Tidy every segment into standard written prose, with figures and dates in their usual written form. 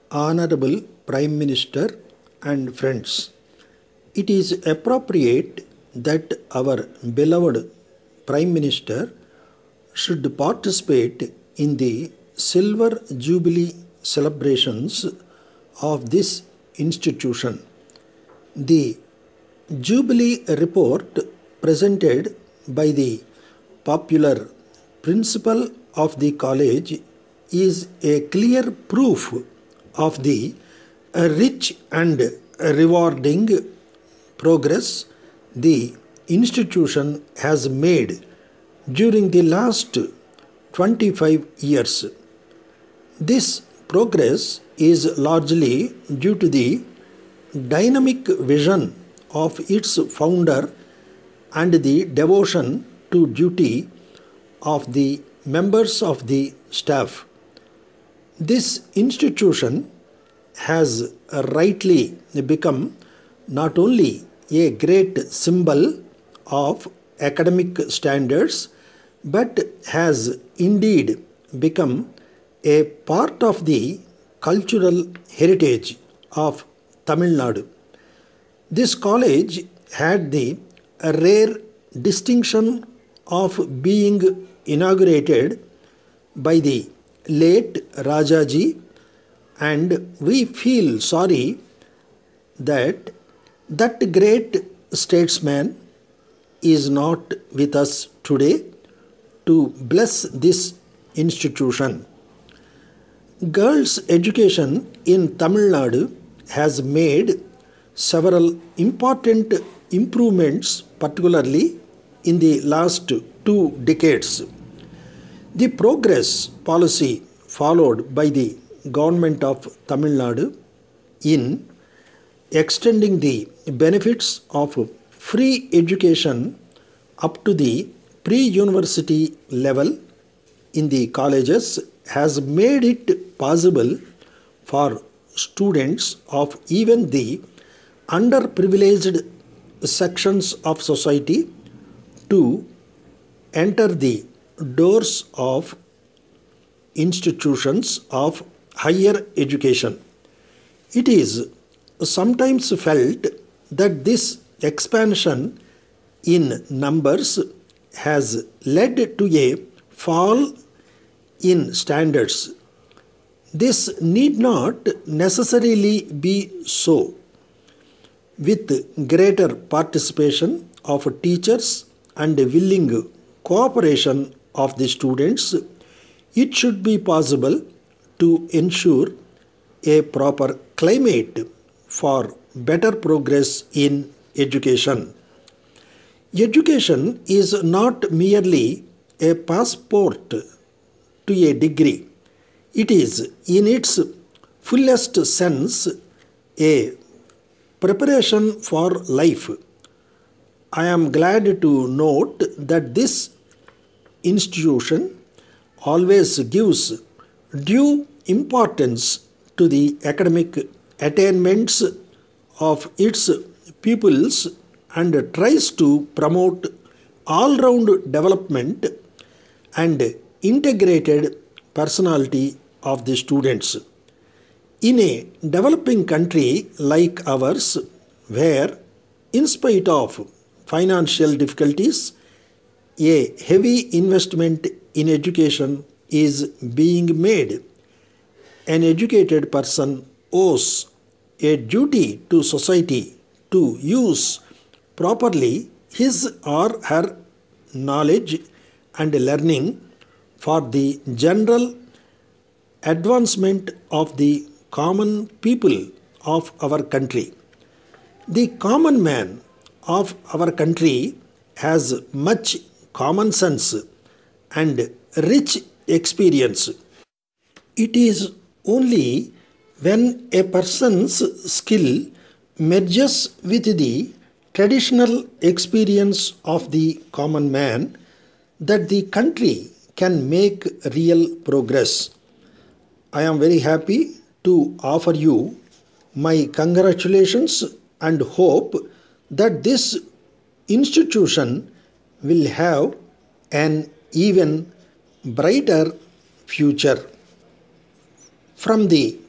Honorable Prime Minister and friends, it is appropriate that our beloved Prime Minister should participate in the Silver Jubilee celebrations of this institution. The Jubilee report presented by the popular principal of the college is a clear proof of the rich and rewarding progress the institution has made during the last 25 years. This progress is largely due to the dynamic vision of its founder and the devotion to duty of the members of the staff. This institution has rightly become not only a great symbol of academic standards but has indeed become a part of the cultural heritage of Tamil Nadu. This college had the rare distinction of being inaugurated by the late Rajaji, and we feel sorry that that great statesman is not with us today to bless this institution. Girls' education in Tamil Nadu has made several important improvements, particularly in the last 2 decades. The progress policy followed by the government of Tamil Nadu in extending the benefits of free education up to the pre-university level in the colleges has made it possible for students of even the underprivileged sections of society to enter the doors of institutions of higher education. It is sometimes felt that this expansion in numbers has led to a fall in standards. This need not necessarily be so. With greater participation of teachers and willing cooperation of the students, it should be possible to ensure a proper climate for better progress in education. Education is not merely a passport to a degree. It is, in its fullest sense, a preparation for life. I am glad to note that this institution always gives due importance to the academic attainments of its pupils and tries to promote all-round development and integrated personality of the students. In a developing country like ours, where in spite of financial difficulties, a heavy investment in education is being made, an educated person owes a duty to society to use properly his or her knowledge and learning for the general advancement of the common people of our country. The common man of our country has much common sense and rich experience. It is only when a person's skill merges with the traditional experience of the common man that the country can make real progress. I am very happy to offer you my congratulations and hope that this institution will have an even brighter future. From the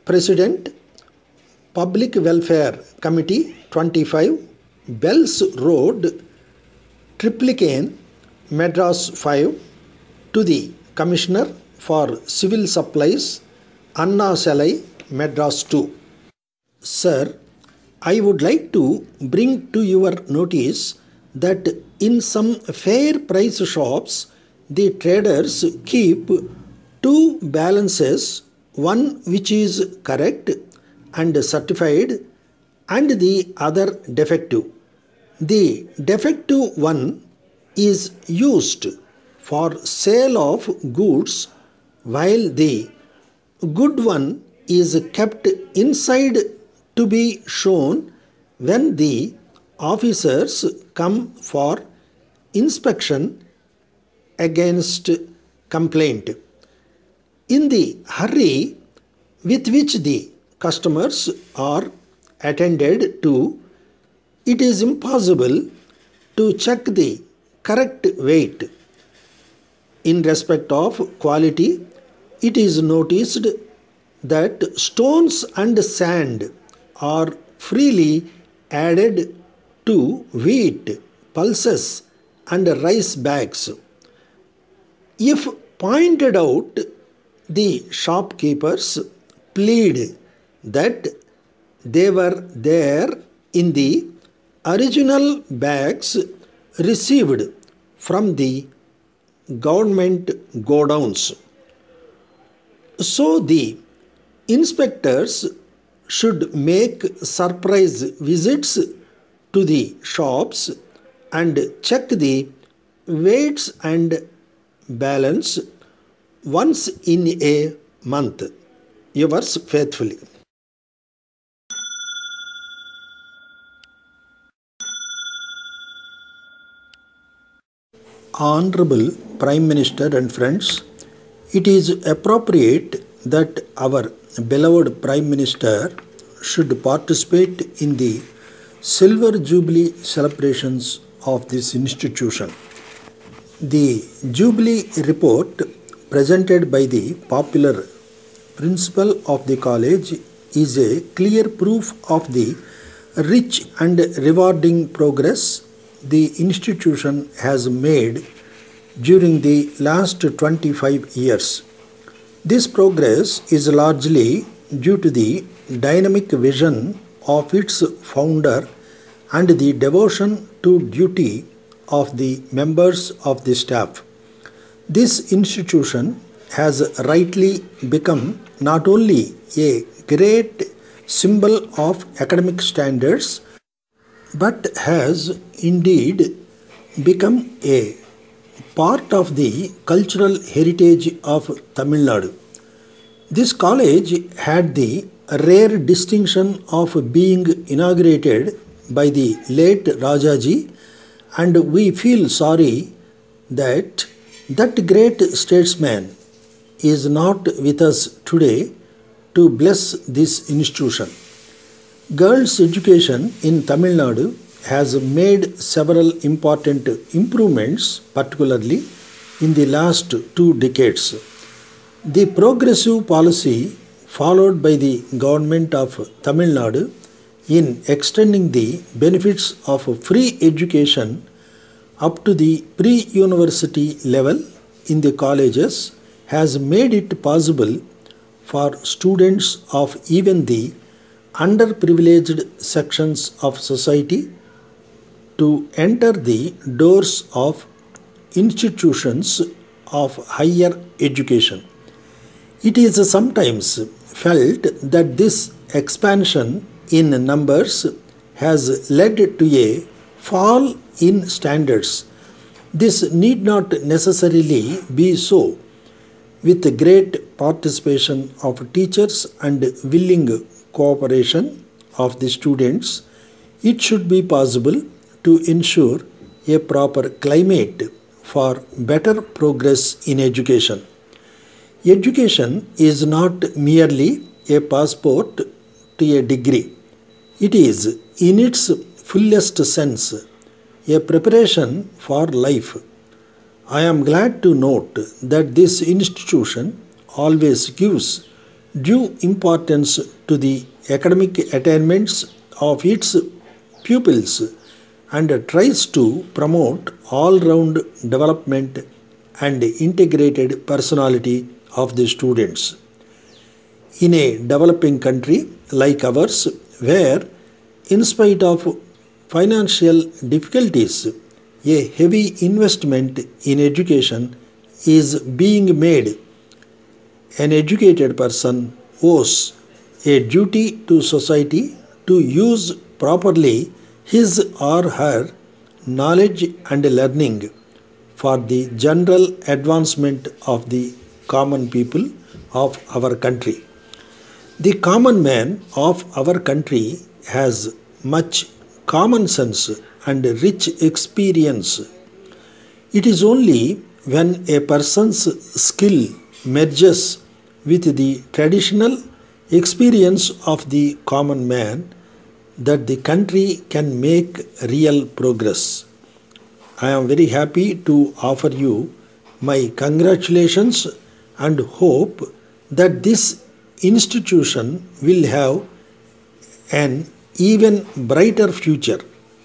President, Public Welfare Committee 25, Bells Road, Triplicane, Madras 5, to the Commissioner for Civil Supplies, Anna Salai, Madras 2. Sir, I would like to bring to your notice that in some fair price shops, the traders keep two balances, one which is correct and certified and the other defective. The defective one is used for sale of goods while the good one is kept inside to be shown when the officers come for inspection against complaint. In the hurry with which the customers are attended to, it is impossible to check the correct weight. In respect of quality, it is noticed that stones and sand are freely added to wheat, pulses, and rice bags. If pointed out, the shopkeepers plead that they were there in the original bags received from the government godowns. So the inspectors should make surprise visits to the shops and check the weights and balance once in a month. Yours faithfully. Honorable Prime Minister and friends, it is appropriate that our beloved Prime Minister should participate in the Silver Jubilee celebrations of this institution. The Jubilee report presented by the popular principal of the college is a clear proof of the rich and rewarding progress the institution has made during the last 25 years. This progress is largely due to the dynamic vision of its founder and the devotion to duty of the members of the staff. This institution has rightly become not only a great symbol of academic standards, but has indeed become a part of the cultural heritage of Tamil Nadu. This college had the rare distinction of being inaugurated by the late Rajaji, and we feel sorry that that great statesman is not with us today to bless this institution. Girls' education in Tamil Nadu has made several important improvements, particularly in the last 2 decades. The progressive policy followed by the government of Tamil Nadu in extending the benefits of free education up to the pre-university level in the colleges has made it possible for students of even the underprivileged sections of society to enter the doors of institutions of higher education. It is sometimes felt that this expansion in numbers has led to a fall in standards. This need not necessarily be so. With great participation of teachers and willing cooperation of the students, it should be possible to ensure a proper climate for better progress in education. Education is not merely a passport to a degree. It is, in its fullest sense, a preparation for life. I am glad to note that this institution always gives due importance to the academic attainments of its pupils and tries to promote all-round development and integrated personality of the students. In a developing country like ours, where in spite of financial difficulties, a heavy investment in education is being made, an educated person owes a duty to society to use properly his or her knowledge and learning for the general advancement of the common people of our country. The common man of our country has much common sense and rich experience. It is only when a person's skill merges with the traditional experience of the common man that the country can make real progress. I am very happy to offer you my congratulations and hope that this institution will have an even brighter future.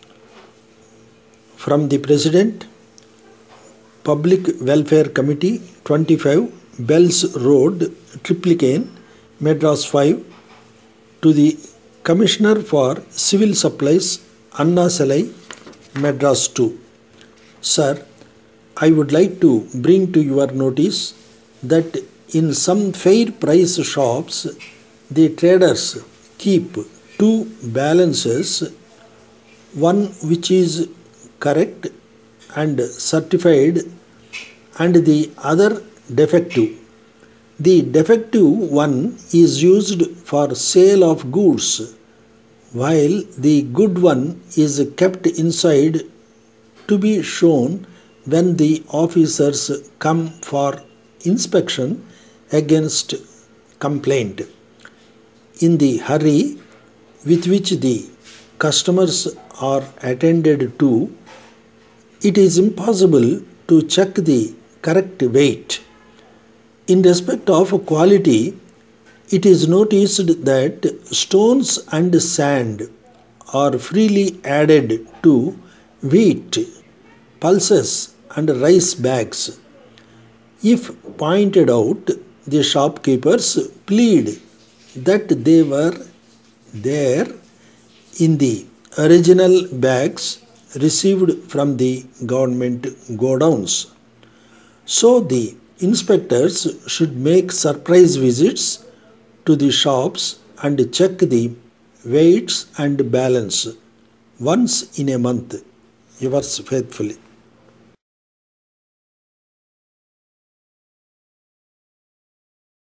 From the President, Public Welfare Committee, 25 Bells Road, Triplicane, Madras 5, to the Commissioner for Civil Supplies, Anna Salai, Madras 2. Sir, I would like to bring to your notice that in some fair price shops, the traders keep two balances, one which is correct and certified and the other defective. The defective one is used for sale of goods, while the good one is kept inside to be shown when the officers come for inspection against complaint. In the hurry with which the customers are attended to, it is impossible to check the correct weight. In respect of quality, it is noticed that stones and sand are freely added to wheat, pulses and rice bags. If pointed out, the shopkeepers plead that they were there in the original bags received from the government godowns. So the inspectors should make surprise visits to the shops and check the weights and balance once in a month. Yours faithfully.